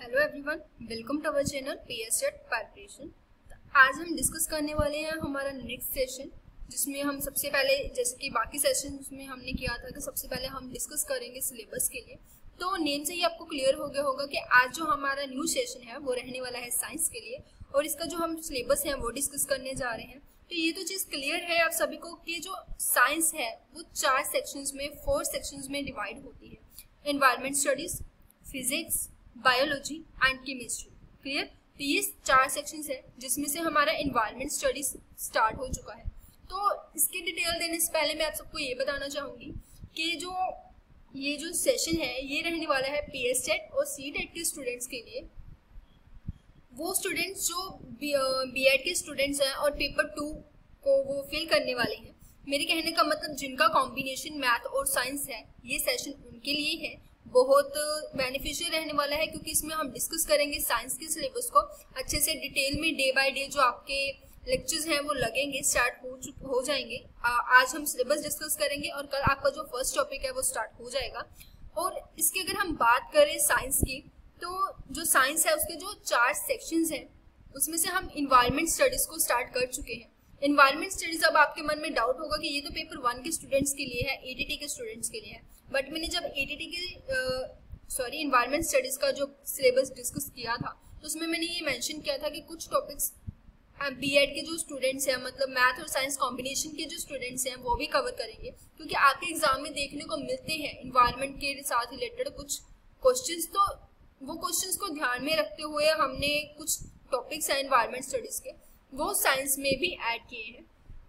Hello everyone, welcome to our channel PSSET preparation. आज हम discuss करने वाले हैं हमारा नेक्स्ट सेशन, जिसमें हम सबसे पहले जैसे कि बाकी सेशन में हमने किया था कि सबसे पहले हम डिस्कस करेंगे सिलेबस के लिए। तो नेम से ही आपको क्लियर हो गया होगा कि आज जो हमारा न्यू सेशन है वो रहने वाला है साइंस के लिए, और इसका जो हम सिलेबस है वो डिस्कस करने जा रहे हैं। तो ये तो चीज़ क्लियर है आप सभी को कि जो साइंस है वो 4 सेक्शंस में 4 सेक्शंस में डिवाइड होती है। Environment studies, physics, biology and chemistry. Clear? तो ये 4 सेक्शंस है जिसमें से हमारा एनवायरमेंट स्टडीज स्टार्ट हो चुका है। तो इसकी डिटेल देने से पहले मैं आप सबको ये बताना चाहूँगी कि ये जो सेशन है ये रहने वाला है पीएससेट और सीटेट के स्टूडेंट्स के लिए। वो स्टूडेंट्स जो बीएड के स्टूडेंट्स हैं और पेपर 2 को वो फिल करने वाले हैं। मेरे कहने का मतलब जिनका कॉम्बिनेशन मैथ और साइंस है, ये सेशन उनके लिए है। बहुत बेनिफिशियल रहने वाला है क्योंकि इसमें हम डिस्कस करेंगे साइंस के सिलेबस को अच्छे से डिटेल में। डे बाय डे जो आपके लेक्चर्स हैं वो लगेंगे, स्टार्ट हो जाएंगे। आज हम सिलेबस डिस्कस करेंगे और कल आपका जो फर्स्ट टॉपिक है वो स्टार्ट हो जाएगा। और इसकी अगर हम बात करें साइंस की, तो जो साइंस है उसके जो 4 सेक्शंस हैं उसमें से हम इन्वायरमेंट स्टडीज को स्टार्ट कर चुके हैं। इन्वायरमेंट स्टडीज, अब आपके मन में डाउट होगा कि ये तो पेपर 1 के स्टूडेंट्स के लिए है, एटीटी के स्टूडेंट्स के लिए है। बट मैंने जब एटीटी के इन्वायरमेंट स्टडीज का जो सिलेबस डिस्कस किया था तो उसमें मैंने ये मेंशन किया था कि कुछ टॉपिक्स बीएड के जो स्टूडेंट्स हैं, मतलब मैथ और साइंस कॉम्बिनेशन के जो स्टूडेंट्स हैं वो भी कवर करेंगे, क्योंकि आपके एग्जाम में देखने को मिलते हैं इन्वायरमेंट के साथ रिलेटेड कुछ क्वेश्चंस। तो वो क्वेश्चंस को ध्यान में रखते हुए हमने कुछ टॉपिक्स हैं इन्वायरमेंट स्टडीज के वो साइंस में भी ऐड किए हैं।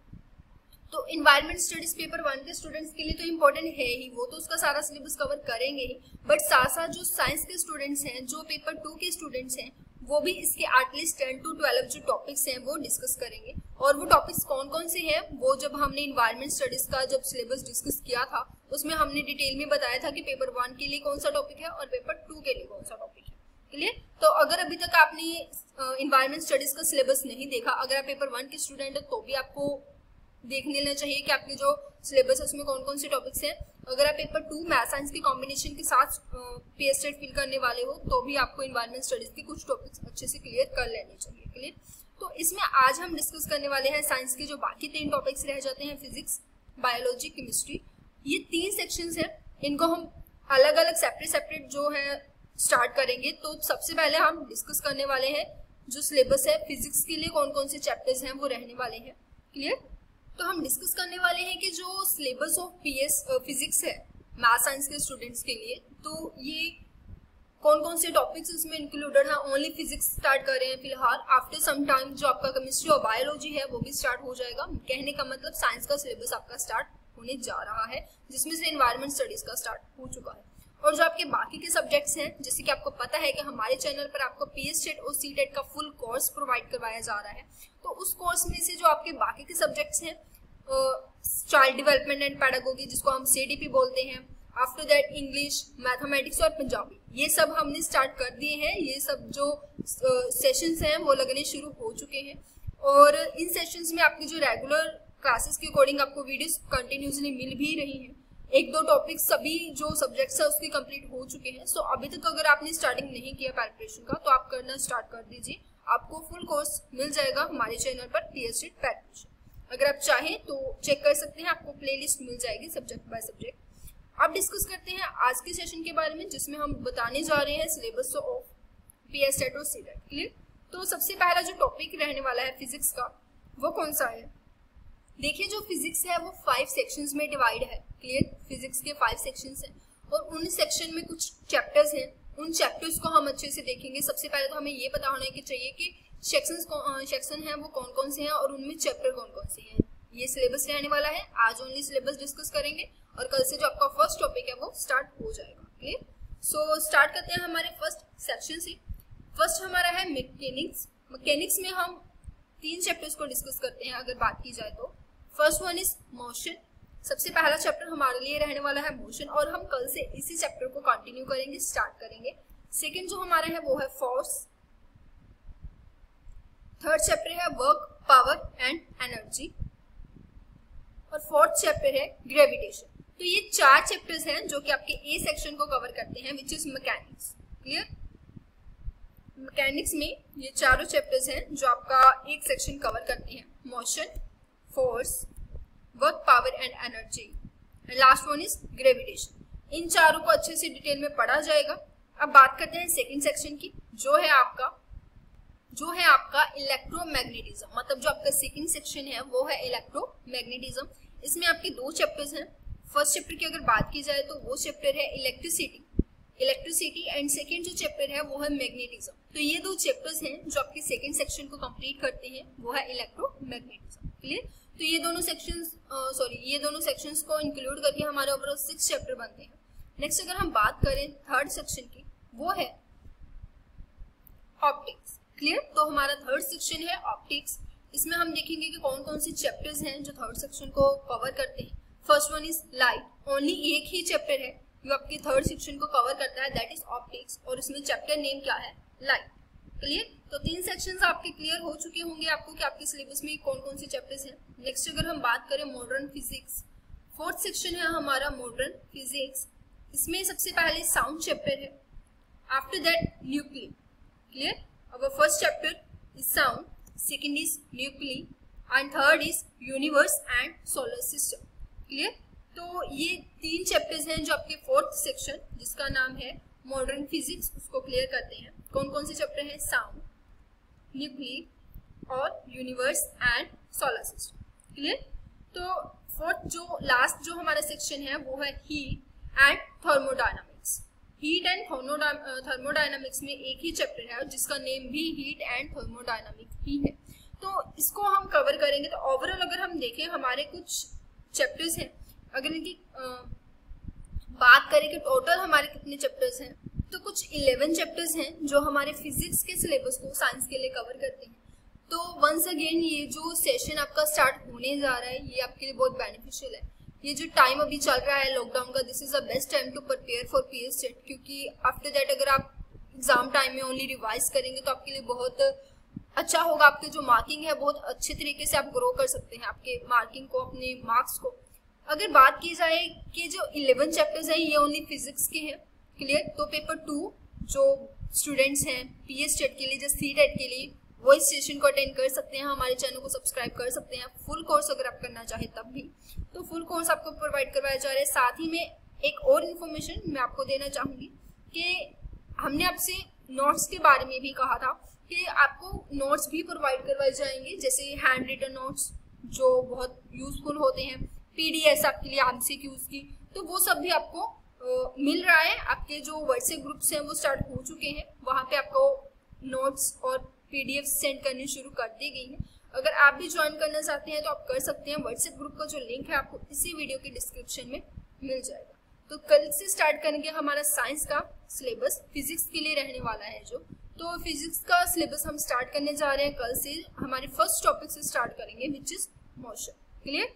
तो इन्वायरमेंट स्टडीज पेपर 1 के स्टूडेंट्स के लिए तो इम्पोर्टेंट है ही, वो तो उसका सारा सिलेबस कवर करेंगे ही। बट साथ साथ जो साइंस के स्टूडेंट्स हैं, जो पेपर 2 के स्टूडेंट्स हैं, वो भी इसके एटलीस्ट 10 to 12 जो टॉपिक्स हैं वो डिस्कस करेंगे। और वो टॉपिक्स कौन कौन से हैं वो जब हमने इन्वायरमेंट स्टडीज का जब सिलेबस डिस्कस किया था उसमें हमने डिटेल में बताया था कि पेपर 1 के लिए कौन सा टॉपिक है और पेपर 2 के लिए कौन सा टॉपिक है। क्लियर? तो अगर अभी तक आपने इन्वायरमेंट स्टडीज का सिलेबस नहीं देखा, अगर आप पेपर 1 के स्टूडेंट हो तो भी आपको देख लेना चाहिए कि आपके जो सिलेबस है उसमें कौन कौन से टॉपिक्स हैं। अगर आप पेपर 2 मैथ साइंस के कॉम्बिनेशन के साथ पीएससेट फिल करने वाले हो तो भी आपको इन्वायरमेंट स्टडीज के कुछ टॉपिक्स अच्छे से क्लियर कर लेने चाहिए। क्लियर? तो इसमें आज हम डिस्कस करने वाले हैं साइंस के जो बाकी 3 टॉपिक्स रह जाते हैं, फिजिक्स, बायोलॉजी, केमिस्ट्री। ये 3 सेक्शंस हैं, इनको हम अलग अलग सेपरेट जो है स्टार्ट करेंगे। तो सबसे पहले हम डिस्कस करने वाले हैं जो सिलेबस है फिजिक्स के लिए कौन कौन से चैप्टर्स हैं वो रहने वाले हैं। क्लियर? तो हम डिस्कस करने वाले हैं कि जो सिलेबस ऑफ फिजिक्स है मैथ साइंस के स्टूडेंट्स के लिए, तो ये कौन कौन से टॉपिक्स इसमें इंक्लूडेड है। ओनली फिजिक्स स्टार्ट कर रहे हैं फिलहाल। आफ्टर सम टाइम जो आपका केमिस्ट्री और बायोलॉजी है वो भी स्टार्ट हो जाएगा। कहने का मतलब साइंस का सिलेबस आपका स्टार्ट होने जा रहा है, जिसमें से एनवायरमेंट स्टडीज का स्टार्ट हो चुका है। और जो आपके बाकी के सब्जेक्ट्स हैं, जैसे कि आपको पता है कि हमारे चैनल पर आपको पीएससेट और सीटेट का फुल कोर्स प्रोवाइड करवाया जा रहा है। तो उस कोर्स में से जो आपके बाकी के सब्जेक्ट्स हैं, चाइल्ड डेवलपमेंट एंड पेडागोगी जिसको हम सीडीपी बोलते हैं, आफ्टर दैट इंग्लिश, मैथमेटिक्स और पंजाबी, ये सब हमने स्टार्ट कर दिए हैं। ये सब जो सेशंस हैं वो लगने शुरू हो चुके हैं। और इन सेशंस में आपकी जो रेगुलर क्लासेस के अकॉर्डिंग आपको वीडियोस कंटिन्यूसली मिल भी रही हैं। 1-2 टॉपिक सभी जो सब्जेक्ट्स है उसके कंप्लीट हो चुके हैं। सो अभी तक अगर आपने स्टार्टिंग नहीं किया प्रिपरेशन का तो आप करना स्टार्ट कर दीजिए, आपको फुल कोर्स मिल जाएगा हमारे चैनल पर पीएससेट प्रिपरेशन। अगर आप चाहें तो चेक कर सकते हैं, आपको प्लेलिस्ट मिल जाएगी सब्जेक्ट बाय सब्जेक्ट। अब डिस्कस करते हैं आज के सेशन के बारे में, जिसमें हम बताने जा रहे हैं सिलेबस ऑफ पीएससेट और सीटेट। क्लियर? तो सबसे पहला जो टॉपिक रहने वाला है फिजिक्स का, वो कौन सा है? देखिए, जो फिजिक्स है वो 5 सेक्शंस में डिवाइड है। क्लियर? फिजिक्स के 5 सेक्शंस हैं और उन सेक्शन में कुछ चैप्टर्स हैं। उन चैप्टर्स को हम अच्छे से देखेंगे। सबसे पहले तो हमें ये पता होना चाहिए कि सेक्शन है वो कौन कौन से हैं और उनमें चैप्टर कौन कौन से हैं। ये सिलेबस रहने वाला है। आज ओनली सिलेबस डिस्कस करेंगे और कल से जो आपका फर्स्ट टॉपिक है वो स्टार्ट हो जाएगा। क्लियर? सो स्टार्ट करते हैं हमारे फर्स्ट सेक्शन से। फर्स्ट हमारा है मैकेनिक्स। मैकेनिक्स में हम 3 चैप्टर्स को डिस्कस करते हैं अगर बात की जाए तो। First one is motion. सबसे पहला चैप्टर हमारे लिए रहने वाला है मोशन, और हम कल से इसी चैप्टर को कंटिन्यू करेंगे, स्टार्ट करेंगे। सेकंड जो हमारा है वो है फोर्स। थर्ड चैप्टर है वर्क, पावर एंड एनर्जी, और फोर्थ चैप्टर है ग्रेविटेशन। तो ये 4 चैप्टर्स हैं जो कि आपके ए सेक्शन को कवर करते हैं, which is mechanics. Clear? Mechanics में ये चारों चैप्टर्स हैं जो आपका एक सेक्शन कवर करते हैं, motion, force, work, power and energy, last one is gravitation. इन चारों को अच्छे से डिटेल में पढ़ा जाएगा। अब बात करते हैं सेकंड सेक्शन की, जो है आपका इलेक्ट्रोमैग्नेटिज्म। मतलब जो आपका सेकंड सेक्शन है वो है इलेक्ट्रोमैग्नेटिज्म। इसमें आपके दो चैप्टर्स हैं। फर्स्ट चैप्टर की अगर बात की जाए तो वो चैप्टर है इलेक्ट्रिसिटी एंड सेकंड जो चैप्टर है वो है मैग्नेटिज्म। तो ये दो चैप्टर्स हैं जो आपके सेकंड सेक्शन को कंप्लीट करते हैं, वो है इलेक्ट्रोमैग्नेटिज्म। क्लियर? तो ये दोनों सेक्शंस को इंक्लूड करके हमारे ओवरऑल 6 चैप्टर बनते हैं। नेक्स्ट अगर हम बात करें थर्ड सेक्शन की, वो है ऑप्टिक्स। क्लियर? तो हमारा थर्ड सेक्शन है ऑप्टिक्स। इसमें हम देखेंगे कि कौन कौन से चैप्टर्स हैं जो थर्ड सेक्शन को कवर करते हैं। First one is light. Only एक ही चैप्टर है जो आपके थर्ड सेक्शन को कवर करता है, दैट इज ऑप्टिक्स, और इसमें चैप्टर नेम क्या है? लाइट। क्लियर? तो 3 सेक्शंस आपके क्लियर हो चुके होंगे आपको कि आपके सिलेबस में कौन कौन से चैप्टर्स हैं। नेक्स्ट अगर हम बात करें मॉडर्न फिजिक्स, फोर्थ सेक्शन है हमारा मॉडर्न फिजिक्स। इसमें सबसे पहले साउंड चैप्टर है, after that nuclear. Clear? Our first chapter is sound, second is nuclear and third is universe and solar system. Clear? तो ये 3 चैप्टर्स हैं जो आपके फोर्थ सेक्शन, जिसका नाम है मॉडर्न फिजिक्स, उसको क्लियर करते हैं। कौन कौन से चैप्टर हैं? साउंड, न्यूक्लियर और universe and solar system. Clear? तो फोर्थ जो लास्ट जो हमारा सेक्शन है वो है heat and thermodynamics. Heat and thermodynamics में एक ही चैप्टर है जिसका नेम भी हीट एंड थर्मोडायनामिक ही है। तो इसको हम कवर करेंगे। तो ओवरऑल अगर हम देखें हमारे कुछ चैप्टर्स हैं, अगर इनकी बात करें कि टोटल हमारे कितने चैप्टर्स हैं, तो कुछ 11 चैप्टर्स हैं जो हमारे फिजिक्स के सिलेबस को साइंस के लिए कवर करते हैं। तो वंस अगेन ये जो सेशन आपका स्टार्ट होने जा रहा है ये आपके लिए बहुत बेनिफिशियल है। ये जो टाइम अभी चल रहा है लॉकडाउन का, this is the best time to prepare for PS SET, क्योंकि आफ्टर दैट अगर आप एग्जाम टाइम में ओनली रिवाइज करेंगे तो आपके लिए बहुत अच्छा होगा। आपके जो मार्किंग है बहुत अच्छे तरीके से आप ग्रो कर सकते हैं आपके मार्किंग को, अपने मार्क्स को। अगर बात की जाए कि जो 11 चैप्टर्स हैं ये ओनली फिजिक्स के हैं। क्लियर? तो पेपर 2 जो स्टूडेंट्स हैं पीएस सेट के लिए, जो सीटेट के लिए, वो इस सेशन को अटेंड कर सकते हैं, हमारे चैनल को सब्सक्राइब कर सकते हैं। फुल कोर्स अगर आप करना चाहे तब भी, तो फुल कोर्स आपको प्रोवाइड करवाया जा रहा है। साथ ही में एक और इन्फॉर्मेशन मैं आपको देना चाहूँगी कि हमने आपसे नोट्स के बारे में भी कहा था कि आपको नोट्स भी प्रोवाइड करवाए जाएंगे, जैसे हैंड रिटन नोट्स जो बहुत यूजफुल होते हैं, पीडीएफ आपके लिए एमसीक्यूज की, तो वो सब भी आपको मिल रहा है। आपके जो व्हाट्सएप ग्रुप्स हैं वो स्टार्ट हो चुके हैं, वहाँ पे आपको नोट्स और पीडीएफ सेंड करनी शुरू कर दी गई है। अगर आप भी ज्वाइन करना चाहते हैं तो आप कर सकते हैं। व्हाट्सएप ग्रुप का जो लिंक है आपको इसी वीडियो के डिस्क्रिप्शन में मिल जाएगा। तो कल से स्टार्ट करेंगे हमारा साइंस का सिलेबस, फिजिक्स के लिए रहने वाला है जो, तो फिजिक्स का सिलेबस हम स्टार्ट करने जा रहे हैं कल से। हमारे फर्स्ट टॉपिक से स्टार्ट करेंगे विच इज मोशन। क्लियर?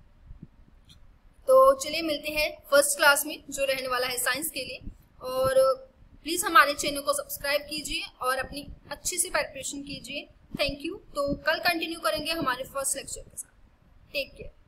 तो चलिए मिलते हैं फर्स्ट क्लास में जो रहने वाला है साइंस के लिए। और प्लीज हमारे चैनल को सब्सक्राइब कीजिए और अपनी अच्छे से प्रिपरेशन कीजिए। Thank you. तो कल कंटिन्यू करेंगे हमारे फर्स्ट लेक्चर के साथ। Take care.